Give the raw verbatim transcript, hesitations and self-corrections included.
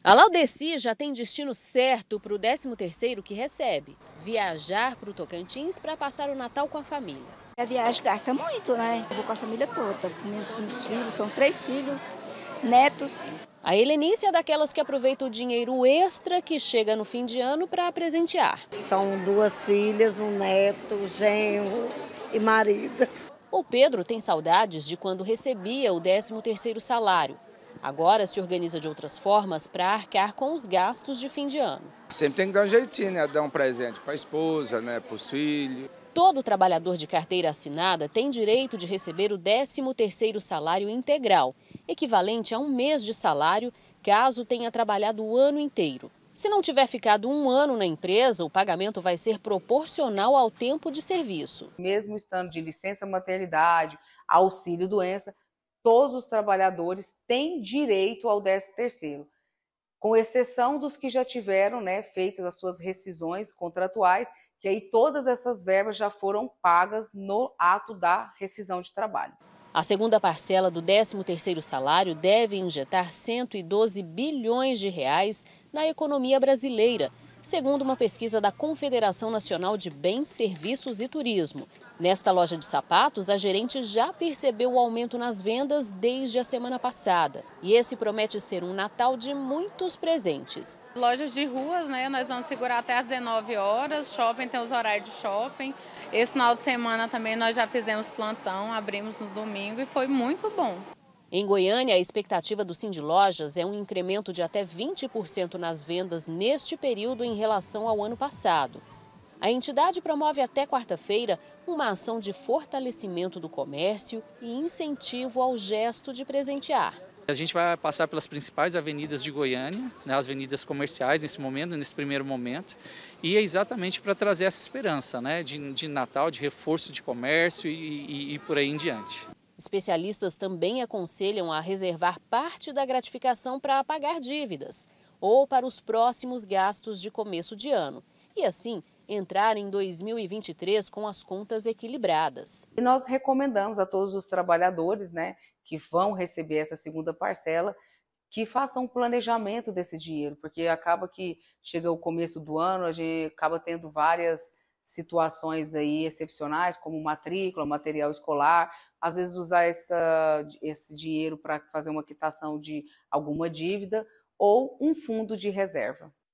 A Laudeci já tem destino certo para o décimo terceiro que recebe: viajar para o Tocantins para passar o Natal com a família. A viagem gasta muito, né? Eu vou com a família toda, com meus, meus filhos, são três filhos, netos. A Helenice é daquelas que aproveita o dinheiro extra que chega no fim de ano para presentear. São duas filhas, um neto, genro e marido. O Pedro tem saudades de quando recebia o décimo terceiro salário. Agora se organiza de outras formas para arcar com os gastos de fim de ano. Sempre tem que dar um jeitinho, né? Dar um presente para a esposa, né? Para os filhos. Todo trabalhador de carteira assinada tem direito de receber o décimo terceiro salário integral, equivalente a um mês de salário, caso tenha trabalhado o ano inteiro. Se não tiver ficado um ano na empresa, o pagamento vai ser proporcional ao tempo de serviço. Mesmo estando de licença maternidade, auxílio doença, todos os trabalhadores têm direito ao décimo terceiro, com exceção dos que já tiveram, né, feito as suas rescisões contratuais, que aí todas essas verbas já foram pagas no ato da rescisão de trabalho. A segunda parcela do décimo terceiro salário deve injetar cento e doze bilhões de reais na economia brasileira, segundo uma pesquisa da Confederação Nacional de Bens, Serviços e Turismo. Nesta loja de sapatos, a gerente já percebeu o aumento nas vendas desde a semana passada. E esse promete ser um Natal de muitos presentes. Lojas de ruas, né? Nós vamos segurar até às dezenove horas, shopping tem os horários de shopping. Esse final de semana também nós já fizemos plantão, abrimos no domingo e foi muito bom. Em Goiânia, a expectativa do Sindilojas é um incremento de até vinte por cento nas vendas neste período em relação ao ano passado. A entidade promove até quarta-feira uma ação de fortalecimento do comércio e incentivo ao gesto de presentear. A gente vai passar pelas principais avenidas de Goiânia, né, as avenidas comerciais nesse momento, nesse primeiro momento, e é exatamente para trazer essa esperança, né, de, de Natal, de reforço de comércio e, e, e por aí em diante. Especialistas também aconselham a reservar parte da gratificação para pagar dívidas ou para os próximos gastos de começo de ano e, assim, entrar em dois mil e vinte e três com as contas equilibradas. E nós recomendamos a todos os trabalhadores, né, que vão receber essa segunda parcela, que façam um planejamento desse dinheiro, porque acaba que chega o começo do ano, a gente acaba tendo várias situações aí excepcionais, como matrícula, material escolar, às vezes usar essa, esse dinheiro para fazer uma quitação de alguma dívida ou um fundo de reserva.